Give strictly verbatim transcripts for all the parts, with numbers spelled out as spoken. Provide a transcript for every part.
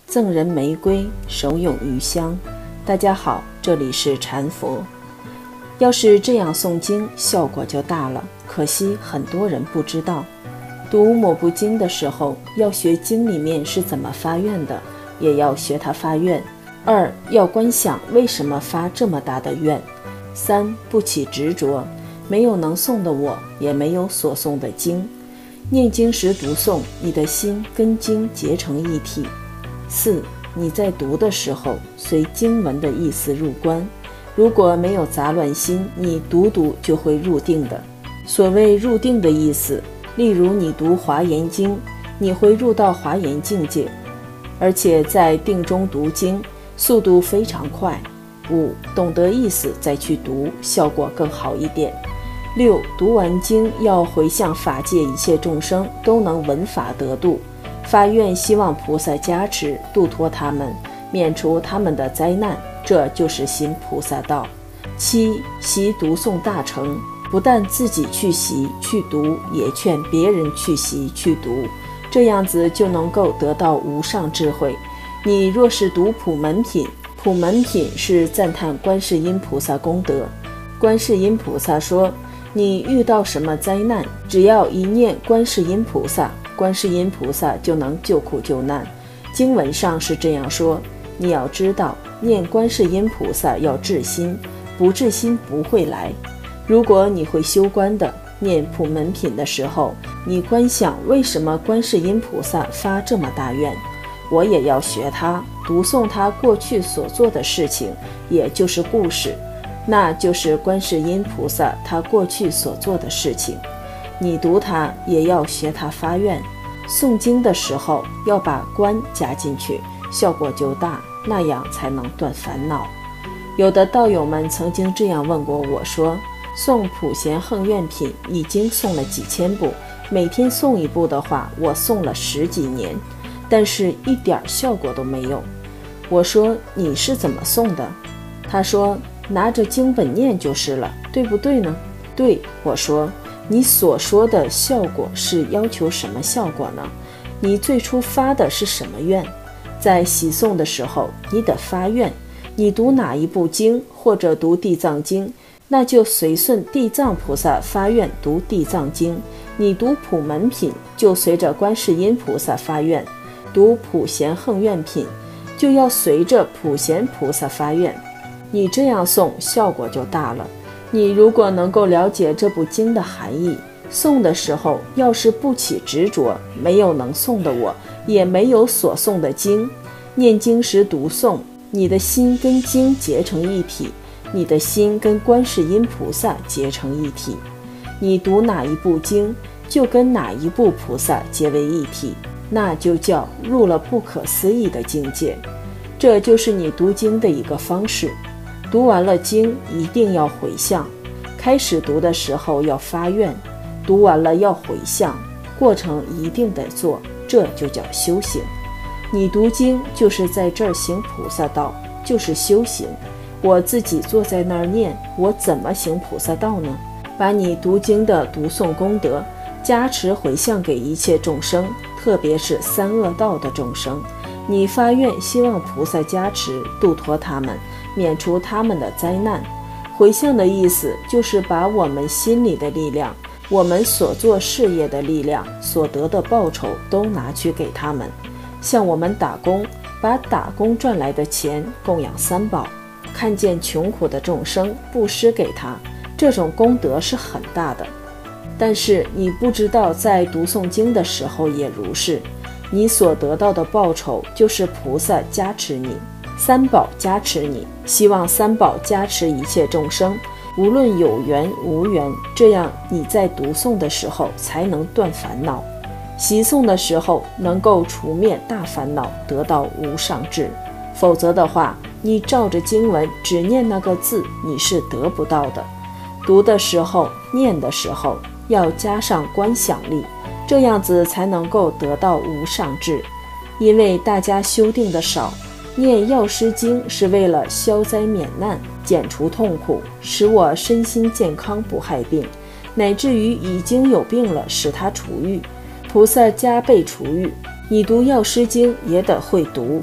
赠人玫瑰，手咏余香。大家好，这里是禅佛。要是这样诵经，效果就大了。可惜很多人不知道，读某部经的时候，要学经里面是怎么发愿的，也要学它发愿。二，要观想为什么发这么大的愿。三，不起执着，没有能诵的我，也没有所诵的经。念经时读诵，你的心跟经结成一体。四，你在读的时候，随经文的意思入观，如果没有杂乱心，你读读就会入定的。所谓入定的意思，例如你读华严经，你会入到华严境界，而且在定中读经，速度非常快。五，懂得意思再去读，效果更好一点。六，读完经要回向法界一切众生都能闻法得度，发愿希望菩萨加持度脱他们，免除他们的灾难，这就是行菩萨道。七，习读诵大乘，不但自己去习去读，也劝别人去习去读，这样子就能够得到无上智慧。你若是读普门品，普门品是赞叹观世音菩萨功德。观世音菩萨说，你遇到什么灾难，只要一念观世音菩萨，观世音菩萨就能救苦救难。经文上是这样说，你要知道，念观世音菩萨要至心，不至心不会来。如果你会修观的，念普门品的时候，你观想为什么观世音菩萨发这么大愿，我也要学他，读诵他过去所做的事情，也就是故事，那就是观世音菩萨他过去所做的事情。你读它也要学它发愿。诵经的时候要把观加进去，效果就大，那样才能断烦恼。有的道友们曾经这样问过我说，诵普贤横愿品已经诵了几千部，每天诵一部的话，我诵了十几年，但是一点效果都没有。我说你是怎么诵的？他说拿着经本念就是了，对不对呢？对，我说你所说的效果是要求什么效果呢？你最初发的是什么愿？在习诵的时候你得发愿，你读哪一部经或者读地藏经，那就随顺地藏菩萨发愿读地藏经。你读普门品，就随着观世音菩萨发愿。读普贤横愿品，就要随着普贤菩萨发愿。你这样诵效果就大了。你如果能够了解这部经的含义，诵的时候要是不起执着，没有能诵的我，也没有所诵的经，念经时读诵，你的心跟经结成一体，你的心跟观世音菩萨结成一体。你读哪一部经，就跟哪一部菩萨结为一体，那就叫入了不可思议的境界。这就是你读经的一个方式。读完了经一定要回向，开始读的时候要发愿，读完了要回向，过程一定得做，这就叫修行。你读经就是在这儿行菩萨道，就是修行。我自己坐在那儿念，我怎么行菩萨道呢？把你读经的读诵功德加持回向给一切众生，特别是三恶道的众生。你发愿希望菩萨加持度脱他们，免除他们的灾难。回向的意思就是把我们心里的力量，我们所做事业的力量，所得的报酬都拿去给他们。像我们打工，把打工赚来的钱供养三宝，看见穷苦的众生布施给他，这种功德是很大的。但是你不知道，在读诵经的时候也如是，你所得到的报酬就是菩萨加持你，三宝加持你，希望三宝加持一切众生，无论有缘无缘，这样你在读诵的时候才能断烦恼，习诵的时候能够除灭大烦恼，得到无上智。否则的话，你照着经文只念那个字，你是得不到的。读的时候念的时候要加上观想力，这样子才能够得到无上智。因为大家修定的少，念药师经是为了消灾免难，减除痛苦，使我身心健康不害病，乃至于已经有病了使它除愈，菩萨加倍除愈。你读药师经也得会读，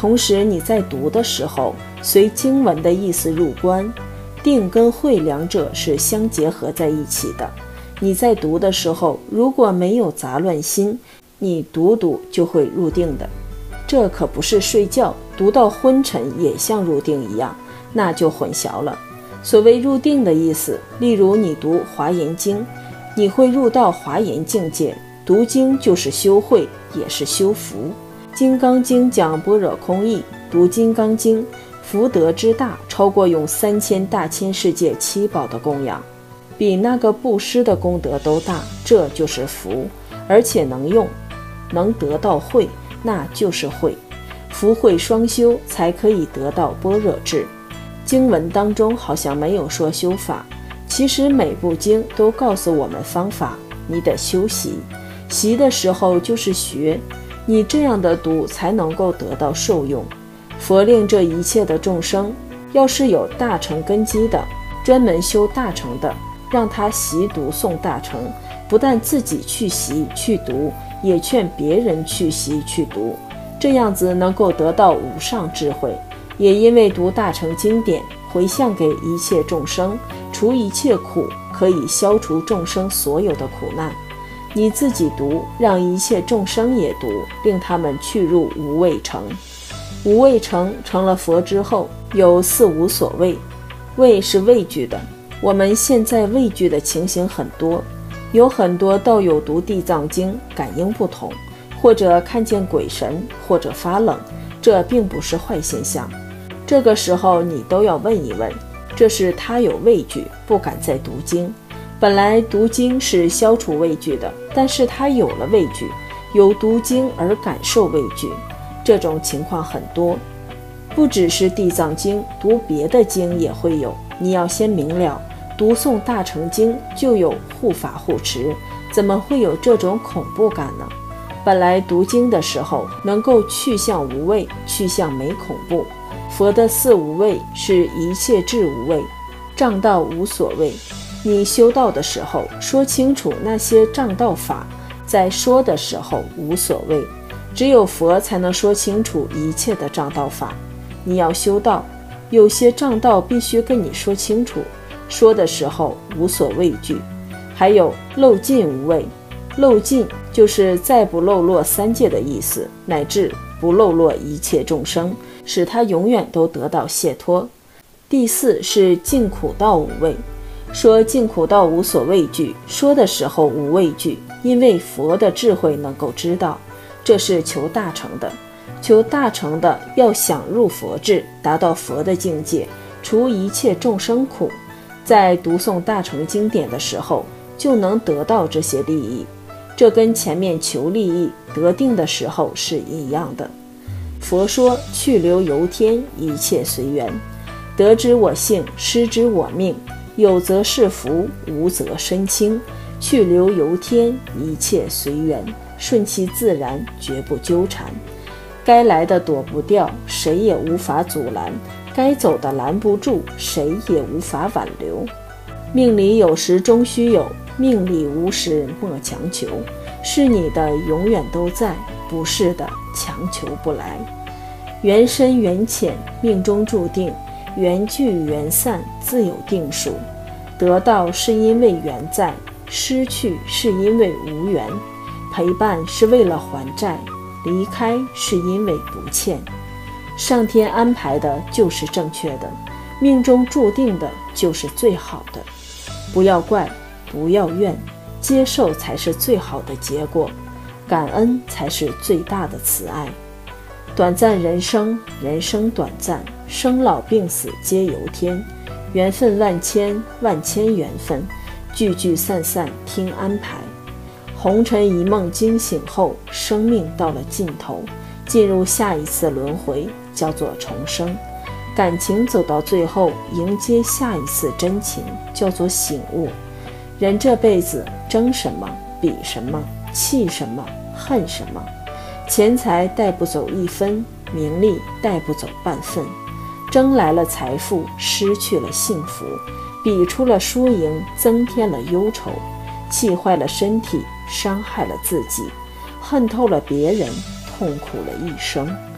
同时你在读的时候，随经文的意思入观，定跟慧两者是相结合在一起的。你在读的时候，如果没有杂乱心，你读读就会入定的。这可不是睡觉读到昏沉也像入定一样，那就混淆了。所谓入定的意思，例如你读华严经，你会入到华严境界。读经就是修慧，也是修福。金刚经讲般若空义，读金刚经，福德之大，超过用三千大千世界七宝的供养，比那个布施的功德都大，这就是福，而且能用，能得到慧，那就是慧。福慧双修，才可以得到般若智。经文当中好像没有说修法，其实每部经都告诉我们方法，你得修习。习的时候就是学，你这样的读才能够得到受用。佛令这一切的众生，要是有大乘根基的，专门修大乘的，让他习读诵大乘，不但自己去习去读，也劝别人去习去读，这样子能够得到无上智慧。也因为读大乘经典，回向给一切众生，除一切苦，可以消除众生所有的苦难。你自己读，让一切众生也读，令他们去入无畏城。无畏城成了佛之后，有四无所畏。畏是畏惧的，我们现在畏惧的情形很多，有很多道友读地藏经感应不同，或者看见鬼神，或者发冷，这并不是坏现象。这个时候你都要问一问，这是他有畏惧，不敢再读经。本来读经是消除畏惧的，但是他有了畏惧，由读经而感受畏惧，这种情况很多。不只是地藏经，读别的经也会有。你要先明了，读诵大乘经就有护法护持，怎么会有这种恐怖感呢？本来读经的时候能够去向无畏，去向没恐怖。佛的四无畏是一切智无畏，障道无所谓。你修道的时候说清楚那些障道法，在说的时候无所谓。只有佛才能说清楚一切的障道法。你要修道，有些障道必须跟你说清楚，说的时候无所畏惧。还有漏尽无畏，漏尽就是再不漏落三界的意思，乃至不漏落一切众生，使他永远都得到解脱。第四是尽苦道无畏，说尽苦道无所畏惧，说的时候无畏惧，因为佛的智慧能够知道，这是求大成的。求大成的要想入佛智，达到佛的境界，除一切众生苦，在读诵大乘经典的时候就能得到这些利益。这跟前面求利益得定的时候是一样的。佛说去留由天，一切随缘，得之我幸，失之我命，有则是福，无则身轻。去留由天，一切随缘，顺其自然，绝不纠缠。该来的躲不掉，谁也无法阻拦；该走的拦不住，谁也无法挽留。命里有时终须有，命里无时莫强求。是你的永远都在，不是的强求不来。缘深缘浅，命中注定，缘聚缘散，自有定数。得到是因为缘在，失去是因为无缘。陪伴是为了还债，离开是因为不欠。上天安排的就是正确的，命中注定的就是最好的。不要怪，不要怨，接受才是最好的结果，感恩才是最大的慈爱。短暂人生，人生短暂，生老病死皆由天。缘分万千，万千缘分，聚聚散散听安排。红尘一梦惊醒后，生命到了尽头，进入下一次轮回，叫做重生。感情走到最后，迎接下一次真情，叫做醒悟。人这辈子争什么，比什么，气什么，恨什么？钱财带不走一分，名利带不走半分。争来了财富，失去了幸福；比出了输赢，增添了忧愁；气坏了身体，伤害了自己；恨透了别人，痛苦了一生。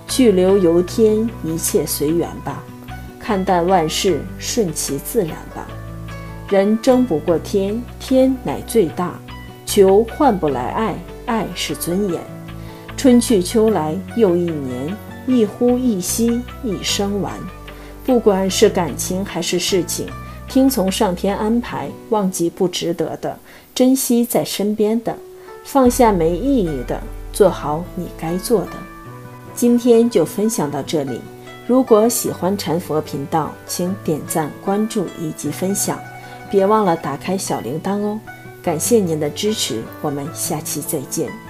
去留由天，一切随缘吧。看淡万事，顺其自然吧。人争不过天，天乃最大。求换不来爱，爱是尊严。春去秋来又一年，一呼一吸一生完。不管是感情还是事情，听从上天安排，忘记不值得的，珍惜在身边的，放下没意义的，做好你该做的。今天就分享到这里，如果喜欢禅佛频道，请点赞、关注以及分享，别忘了打开小铃铛哦。感谢您的支持，我们下期再见。